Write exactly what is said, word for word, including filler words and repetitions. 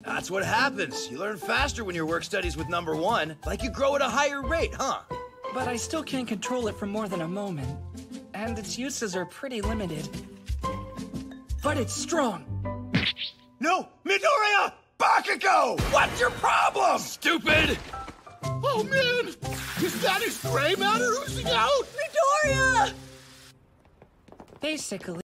That's what happens. You learn faster when your work studies with number one. Like you grow at a higher rate, huh? But I still can't control it for more than a moment. And its uses are pretty limited. But it's strong. No! Midoriya! Bakugou! What's your problem? Stupid! Oh man! Is that his gray matter oozing out? Midoriya! Basically.